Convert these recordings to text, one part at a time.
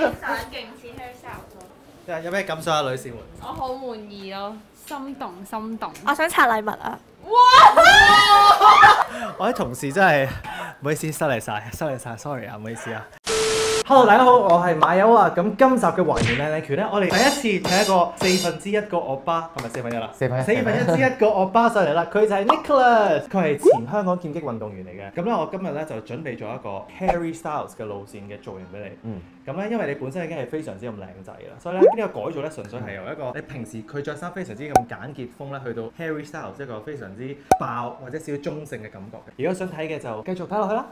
相勁似 hairstyle 咯。 有咩感受啊，女士們？ 我好滿意咯，心動心動。 我想拆禮物啊！ 我啲同事真係唔好意思，失禮晒，sorry 啊，唔好意思啊。Hello， 大家好，我係馬友啊。咁今集嘅還原靚靚拳咧，我哋第一次請一個1/4個惡巴，係咪1/4啦？1/4之一個惡巴上嚟啦。佢就係 Nicholas， 佢係前香港劍擊運動員嚟嘅。咁咧，我今日咧就準備咗一個 Harry Styles 嘅路線嘅造型俾你。咁咧，因為你本身已經係非常之咁靚仔啦，所以咧呢個改造咧純粹係由一個你平時佢着衫非常之咁簡潔風咧，去到 Harry Styles 一個非常之爆或者少少中性嘅感覺嘅。如果想睇嘅就繼續睇落去啦。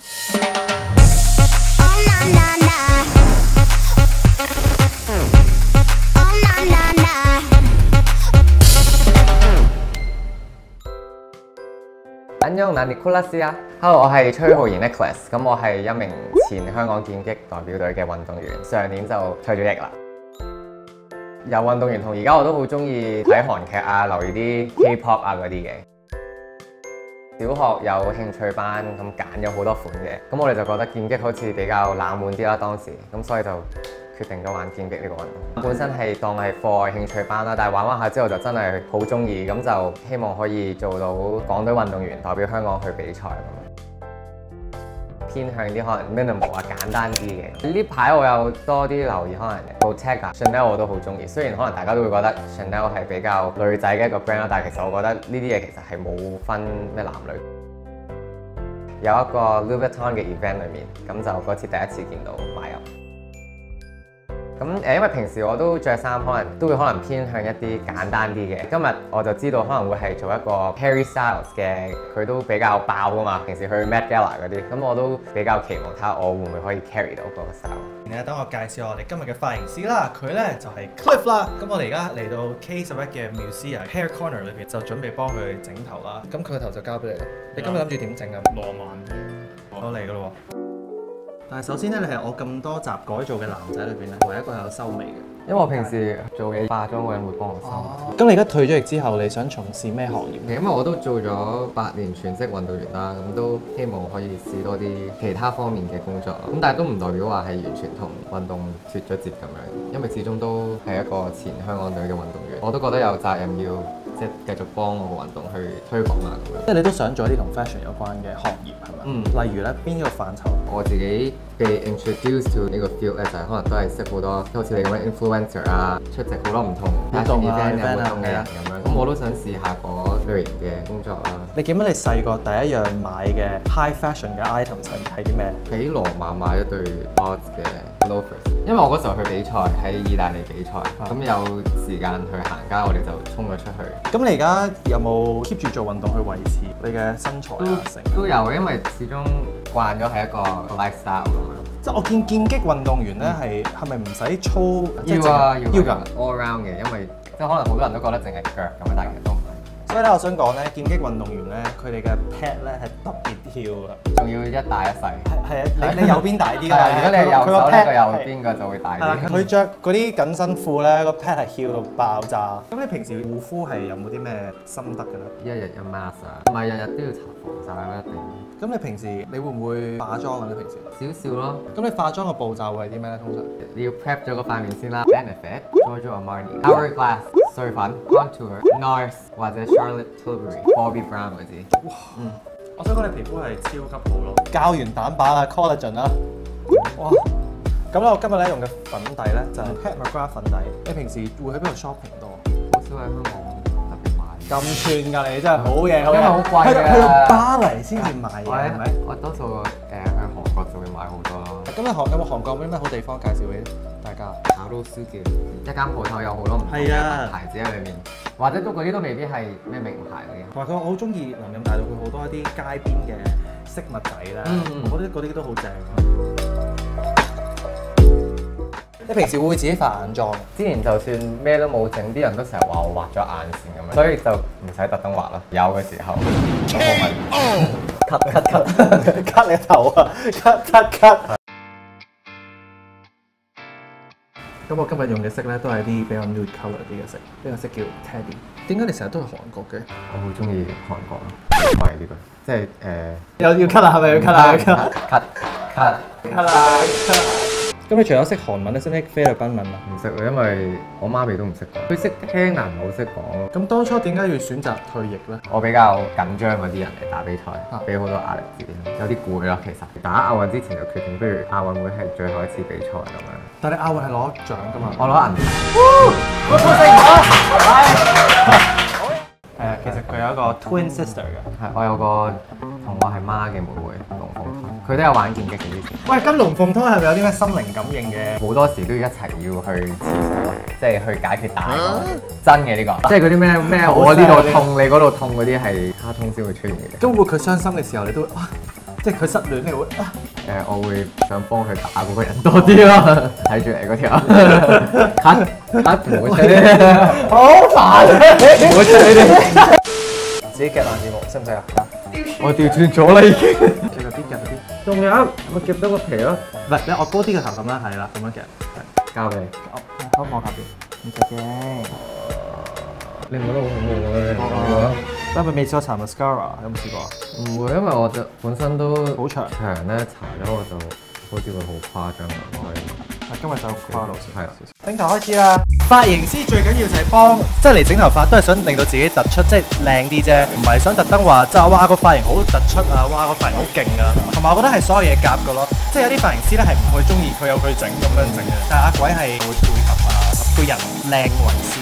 안녕，난 Nicholas啊。Hello， 我係崔浩然 Nicholas。咁我係一名前香港劍擊代表隊嘅運動員，上年就退咗役啦。由運動員同而家我都好中意睇韓劇啊，留意啲 K-pop 啊嗰啲嘅。小學有興趣班咁揀咗好多款嘅，咁我哋就覺得劍擊好似比較冷門啲啦當時，咁所以就決定咗玩劍擊呢個運動。本身係當係課外興趣班啦，但係玩下之後就真係好中意，咁就希望可以做到港隊運動員代表香港去比賽咁。偏向啲可能 minimal 啊簡單啲嘅。呢排我有多啲留意可能 Bottega、Chanel 我都好中意。雖然可能大家都會覺得 Chanel 係比較女仔嘅一個 brand 啦，但係其實我覺得呢啲嘢其實係冇分咩男女。有一個 Louis Vuitton 嘅 event 裏面，咁就嗰次第一次見到馬友。咁因為平時我都着衫，可能偏向一啲簡單啲嘅。今日我就知道可能會係做一個 Harry Styles 嘅，佢都比較爆㗎嘛。平時去 Met Gala 嗰啲，咁我都比較期望睇下我會唔會可以 carry 到嗰個 style。等我介紹我哋今日嘅髮型師啦，佢咧就係 Cliff 啦。咁我哋而家嚟到 K11嘅 Musea Hair Corner 裏邊，就準備幫佢整頭啦。咁佢個頭就交俾你啦。你今日諗住點整啊？ 浪漫啲。 我嚟㗎咯喎。但係首先咧，你係我咁多集改造嘅男仔裏邊咧，唯一一個有修眉嘅。 因為我平時做嘢化妝嗰人會幫我修。 咁你而家退咗役之後，你想從事咩行業？ 因為我都做咗8年全職運動員啦，咁都希望可以試多啲其他方面嘅工作咯。咁但係都唔代表話係完全同運動脫咗節咁樣，因為始終都係一個前香港隊嘅運動員，我都覺得有責任要即係繼續幫我個運動去推廣啊咁樣。 即係你都想做一啲同 fashion 有關嘅行業係咪？例如咧邊一個範疇？ 我自己被 introduce to 呢個 field 咧，就係可能都係識好多好似你咁樣 influencer 啊，出席好多唔同 fashion event 嘅活動嘅人咁樣。咁我都想試下嗰類型嘅工作啦。 你記唔記得你細個第一樣買嘅 high fashion 嘅 item 係啲咩？ 喺羅馬買一對 Boss 嘅 loafers，因為我嗰時候去比賽喺意大利比賽，咁有時間去行街，我哋就衝咗出去。 咁你而家有冇 keep 住做運動去維持你嘅身材啊？ 都有，因為始終慣咗係一個 lifestyle 咁樣。 即係我見劍擊運動員咧係咪唔使操？ 要啊，要㗎 all round 嘅，因為即係可能好多人都覺得淨係腳咁樣，但係其實都唔係。 所以咧，我想講咧，劍擊運動員咧，佢哋嘅 pad 咧係特別跳㗎， 仲要一大一細。係啊，你右邊大啲㗎。 如果你係右手咧，個右邊個就會大啲。 佢着嗰啲緊身褲咧，個 pad 係翹到爆炸。咁你平時護膚係有冇啲咩心得㗎咧？ 一日有 mask 啊，唔係日日都要搽防曬咯，一定。 咁你平時你會唔會化妝啊？你平時少少咯。 咁你化妝嘅步驟會係啲咩咧？通常你要 prep 咗個塊面先啦 ，Benefit、Giorgio Armani、Hourglass、Surfing、Contour、NARS 或者 Charlotte Tilbury、Bobbi Brown 嗰啲。 哇，我想講你皮膚係超級好咯，膠原蛋白啊 ，collagen 啦。哇！咁咧我今日咧用嘅粉底咧就係 Pat McGrath 粉底。你平時會喺邊度 shopping 多？ 好少喺香港特別買。 咁串㗎你真係好嘢， 因為好貴嘅。 去到巴黎先至買嘢係咪？ 我多數去韓國就會買好多咯。 咁你有冇韓國有啲咩好地方介紹俾大家？ 考到書嘅一間鋪頭有好多唔同嘅牌子喺裏面，或者嗰啲都未必係咩名牌嗰啲。 同埋我好中意林蔭大道，佢好多一啲街邊嘅飾物仔咧，我覺得嗰啲都好正。你平時會唔會自己化眼妝？ 之前就算咩都冇整，啲人都成日話我畫咗眼線咁樣，所以就唔使特登畫啦。有嘅時候，咁我咪 cut 你頭啊 cut。咁我今日用嘅色咧都係啲比較 nude colour 啲嘅色，呢個色叫 Teddy。點解你成日都去韓國嘅？ 我好中意韓國咯，唔係呢個，即係又要 cut 啦，係咪要 cut 啦？cut 啦。 咁你除咗識韓文咧，識唔識菲律賓文啊？ 唔識喎，因為我媽咪都唔識講，佢識聽但唔好識講。 咁當初點解要選擇退役咧？ 我比較緊張嗰啲人嚟打比賽，俾好多壓力自己，有啲攰咯。其實打亞運之前就決定，不如亞運會係最後一次比賽咁樣。 但係你亞運係攞獎㗎嘛？ 我攞銀牌。 我高興咗。其實佢有一個 twin sister 嘅， 係我有個同我係媽嘅妹妹龍鳳胎，佢都有玩劍擊嘅之前。 喂，跟龍鳳胎係咪有啲咩心靈感應嘅？ 好多時都要一齊要去廁所，即係去解決大個。真嘅呢個，即係嗰啲咩我呢度痛你嗰度痛嗰啲係卡通先會出現嘅。 咁會佢傷心嘅時候，你都即係佢失戀，你會我會想幫佢打嗰個人多啲咯，睇住你嗰條唔好出啲，好煩唔好出呢啲。 自己夾爛字幕，識唔識啊？ 我調轉咗啦已經。 夾嗰啲，夾嗰啲。 仲有，我夾到個皮咯。 唔係，你我高啲嘅頭咁啦，係啦，咁樣夾。 交俾你。 好望下邊，唔使驚。 你唔覺得好恐怖咩？ 但係未試過搽 mascara，有冇試過啊？ 唔會，因為我就本身都好長咧，搽咗我就好似會好誇張咁。 今日就跨路線， 係啦。 整頭開始啦！髮型師最緊要就係幫，即係嚟整頭髮都係想令到自己突出，即係靚啲啫，唔係想特登話就哇個髮型好突出啊，哇個髮型好勁啊！同埋我覺得係所有嘢夾嘅咯，即係有啲髮型師咧係唔會中意佢有佢整咁樣整嘅，但係阿鬼係會配合啊，個人靚為先。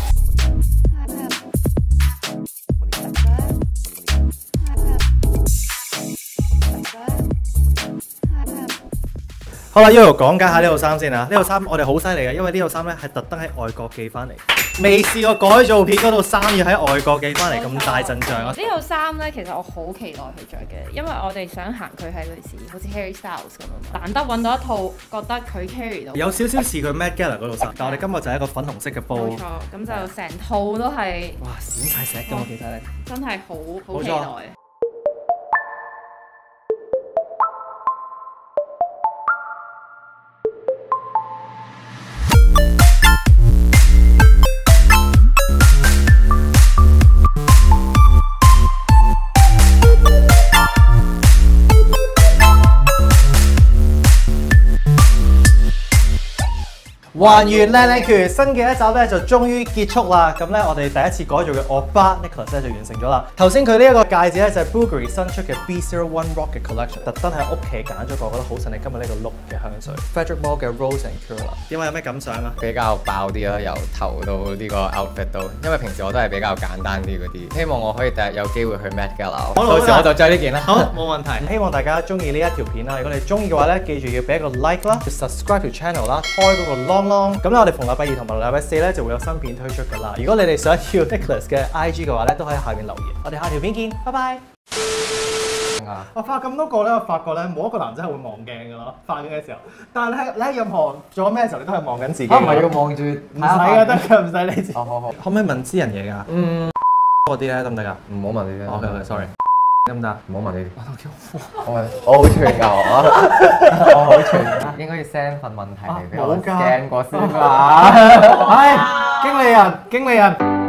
好啦，一路講解下呢套衫先啊！呢套衫我哋好犀利嘅，因為呢套衫咧係特登喺外國寄翻嚟，未試過改造片嗰套衫要喺外國寄翻嚟咁大陣仗啊！ 呢套衫咧，其實我好期待去着嘅，因為我哋想行佢係類似好似 Harry Styles 咁樣，難得揾到一套覺得佢 carry 到， 有少少似佢 Met Gala 嗰套衫，但我哋今日就係一個粉紅色嘅煲。 冇錯，咁就成套都係哇閃晒石㗎嘛，其實你真係好期待。 還原靚靚拳新嘅一集咧就終於結束啦！咁咧我哋第一次改造嘅歐巴 Nicholas 咧就完成咗啦。頭先佢呢一個戒指咧就係 Bulgari 新出嘅 B01 Rocket Collection， 特登喺屋企揀咗個我覺得好襯你今日呢個 look 嘅香水 Frederic Malle 嘅 Rose and Curla。點解有咩感想啊？ 比較爆啲咯，由頭到呢個 outfit 都，因為平時我都係比較簡單啲嗰啲。希望我可以第日有機會去 Met Gala， 到時我就着呢件啦。 好，冇問題。希望大家中意呢一條片啦。如果你中意嘅話咧，記住要俾一個 like 啦 ，subscribe to channel 啦，開嗰個 long long。咁咧我哋逢禮拜二同埋禮拜四咧就會有新片推出㗎啦。如果你哋想要 Nicholas 嘅 IG 嘅話咧，都可以喺下面留言。我哋下條片見，拜拜。我發咁多個咧，我發覺咧冇一個男仔係會望鏡㗎咯，發嘅時候。但係你喺任何做咩嘅時候，你都係望緊自己。唔係要望住， 唔使㗎，得㗎，唔使你知。 好。 可唔可以問私人嘢㗎？嗰啲咧得唔得㗎？ 唔好問呢啲。 OK，sorry。得唔得？ 唔好問呢啲。我好串㗎我好串。應該要 send 份問題嚟俾我 scan 過先㗎。 係經理人。